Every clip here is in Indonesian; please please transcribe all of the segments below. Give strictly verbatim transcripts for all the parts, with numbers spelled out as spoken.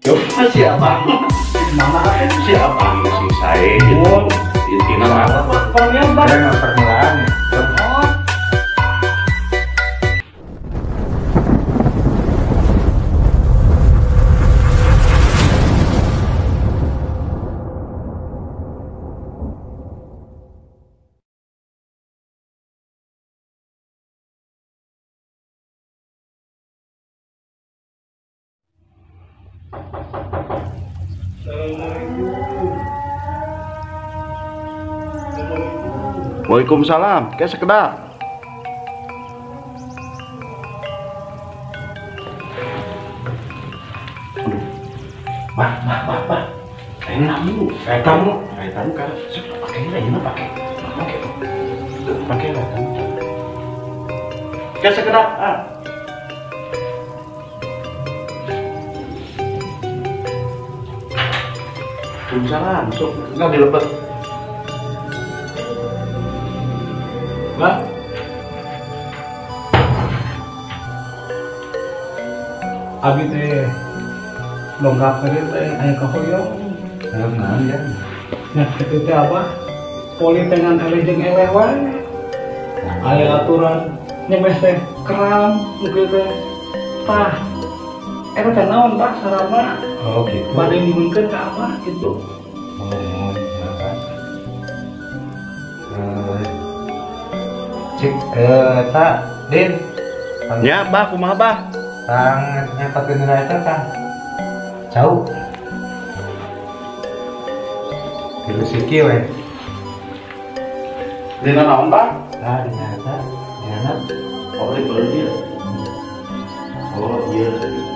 Yo, siapa? Mana kan Siapa si saya itu? Intinya apa? permendak. Dengan permulaan ya. Oh, Waalaikumsalam, kayak sekedar. Aduh, bah, bah, bah, bah. Kayak kamu, kayak kamu, kayak kamu kan, pakai lah, ini pakai, pakai, pakai lah kamu. Kayak sekedar, ah. Waalaikumsalam, sok, nggak dilepet. Bah. abi teh longgak teh teh aya kahoyong. Nah, ya. Nah, kitu teh apa? Poli dengan ele jeung ele wae. Aya aturan nyemes teh keram kitu teh. Tah. Eta teh naon Pak sarana? Oh gitu. Bade nyuhunkeun ka apa gitu. Oh, ya kan. Eh, cik, eh, tak, Din. Ya, bah, kumaha bah? Tang nyapakeun nilai eta tah. Jauh. Tilu siki we. Dina naon bah? Tah dina eta. Dina Oh, di beuh dia. Oh, iya.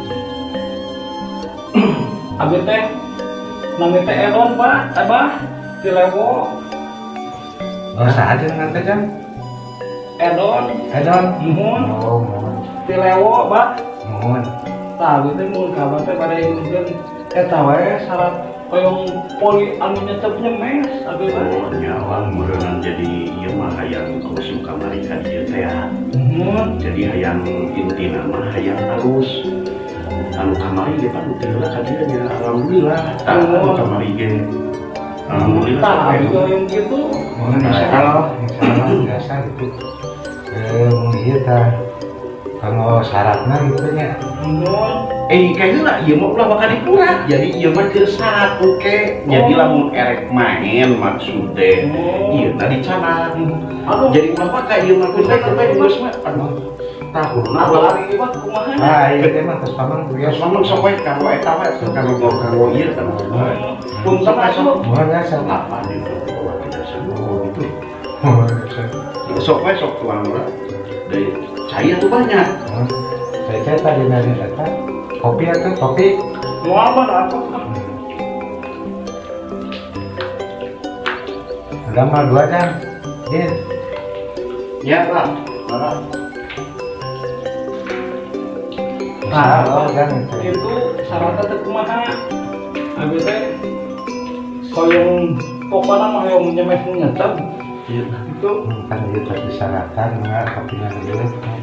Abi teh nami teh Edon Pak, Abah di Lewo. Oh, saha aja nanti jam? Edon, Edon. muhun Oh, mohon. di Lewo, Pak. Mohon. Tah abi teh mun kabar teh bade nyuhunkeun eta wae syarat koyong poli anu nyetep nyemes abi teh. Oh, nyawang meureunan jadi ieu mah hayang alus kamari ka dieu teh ya. Muhun. Jadi hayang intina mah hayang alus. Anu kamari ge pan teulah ka dieu nya alhamdulillah. Tah anu kamari ge alhamdulillah. Tah sampai abi koyong gitu. Mohon insya Allah, insya Allah biasa gitu. Eh, mau iya tah. Kalau syaratnya gitu nya. Muhun. Eh, kayaknya lah, iya mau ulah bakal dikurat. Jadi iya mah keur syarat oke. Jadi lamun erek main maksudnya. Iya, nah dicatat. Aduh, Jadi ulah pakai iya mah keur teh teh geus mah. Aduh. Tahun apa apa lagi Pak kumaha? Ah, iya teh mah tos paman tuh ya. Ya, sama sok wae karo eta wae karo gor karo ieu kan. Pun sama sok. Mohon ya sama. Apa itu? Tidak semua itu. Mohon ya. Sok wae sok tuang murah. Dari cahaya tuh banyak. Mohon. Saya saya tadi dari eta kopi atau kopi. Mau apa apa? Udah mal dua jam. Din. Ya, Pak. Pak. Nah, Oh, kan itu. itu syaratnya teh kumaha? Abi teh koyong pokoknya mah yang nyemes nyetep Iya. itu Kan itu persyaratan enggak kopinya dulu.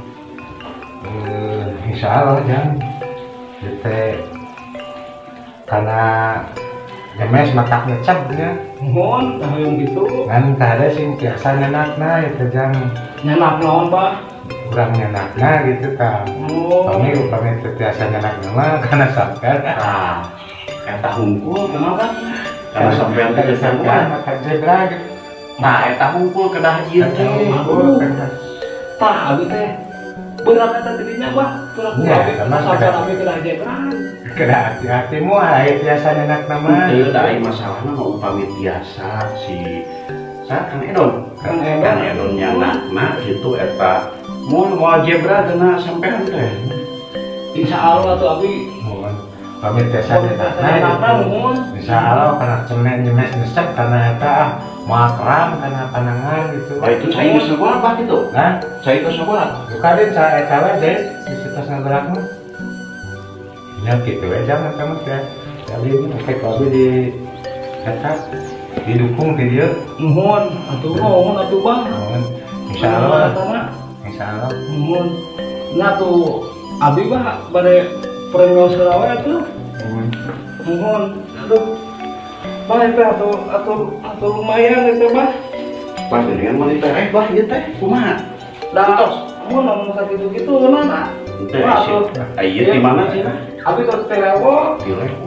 Eh, insya Allah jam. Itu karena nyemes matak ngecapnya. mohon koyong gitu Kan kada sih biasa nyenakna itu jam nyenak naon Pak? kurang nyenakna gitu kan. Oh, Kami upami itu biasa nyenakna mah karena sampean. Nah, eta hungkul kenapa? Karena sampean teh geus sampean sampean. makan zebra gitu. Nah, eta hungkul kedah ieu teh. Hungkul, kan. tah abi teh berat eta tidinya Pak. Berat Iya, abi emang sampai berat. abi kena jebran. Kena hati-hatimu aya biasa nyenakna mah. Teu da ai masalahna mah upami biasa si sa Kang Edon. Kang Edon. Kang Edon nyanakna kitu eta mun moal jebra geuna sampean teh. Insya Allah tuh abi Mohon pamit biasa nyenakna. nyenakna gitu. mohon. Insya Allah karena cemen nyemes nyesep karena eta ah moal keram karena panangan gitu. Oh itu cai geus ngagolat Pak kitu. Nah, Cai geus ngagolat. buka deh ca eta we deh di situ ngagerak mah. Ya gitu we jangan kamu ya. Jadi ini pakai kopi di eta didukung di dieu. Mohon atuh mohon atuh Bang. Mohon insya Allah. Karena Insya Allah. mohon nah tuh abi Pak bade premium serawe tuh Mohon. Mohon, aduh. Bah, itu atau atau atau lumayan itu bah. Pas dengan wanita eh bah ieu teh kumaha? Dah, mohon ngomong sakitu gitu mana? Teh ieu di mana sih? Abi terus telewo.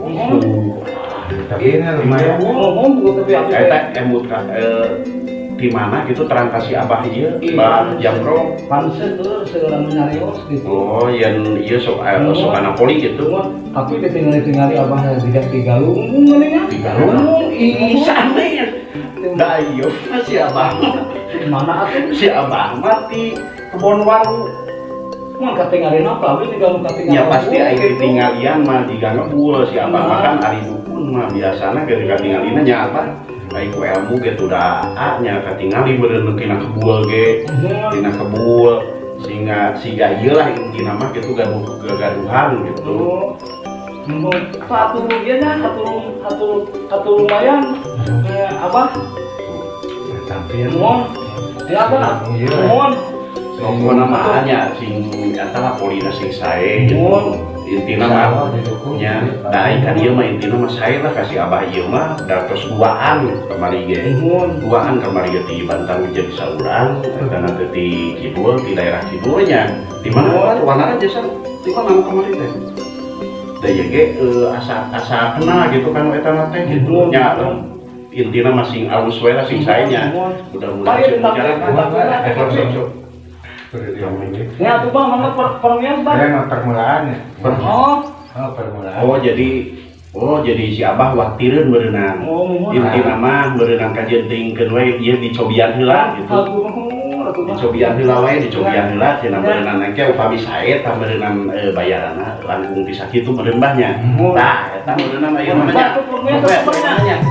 Tapi ini lumayan. Ngomong juga tapi abi. Eta emut ka di mana gitu terang kasih abah ieu bah jamrong. Panse tuh segala menyarios gitu. Oh, yang ieu sok sok anapoli gitu. Tapi ditinggali-tinggali abah tidak digalung ngeuning Digalung ih sampean. Da ieu si abah. Mana atuh? Si abah mati kebon waru. Mun katingalin apa? Abi digalung katingalin. Ya pasti aya tinggalian mah digangebul si abah makan ari dukun mah biasana ketika tinggalina nya apa? Baik ilmu gitu dah nya katingali beureun tina kebul ge. Tina kebul sehingga siga ieu lah intina mah gitu gaduh gagaduhan gitu. Satu dia nya satu satu satu lumayan. Apa? Tapi ya. Mohon. Ya apa? Mohon. Pokoknya namanya sing antara polina sing sae gitu. Intina mah nya da ikan ieu mah intina mah sae lah kasih abah ieu mah da tos duaan kamari ge. Duaan kamari ge di Bantang jadi saurang eta nanti di kidul di daerah kidulnya. Di mana warna jasa di mana kamari teh. Da ieu ge asa asa kena gitu kan eta mah teh gitu nya intina masing alus wae lah sing sae nya. Mudah-mudahan sing bicara Ya tuh bang, mana per permian bang? Ya permulaan ya. Oh, Oh permulaan. Oh jadi oh jadi si abah waktireun berenang. Oh, mohon. Intina mah berenang kajentingkeun we ieu dicobian heula gitu. Aku mohon, aku mohon. Dicobian heula we dicobian heula cenah berenang engke upami sae tah berenang bayaranna langkung bisa kitu meureumbahnya. Tah eta berenang aya namanya. Permian, permian.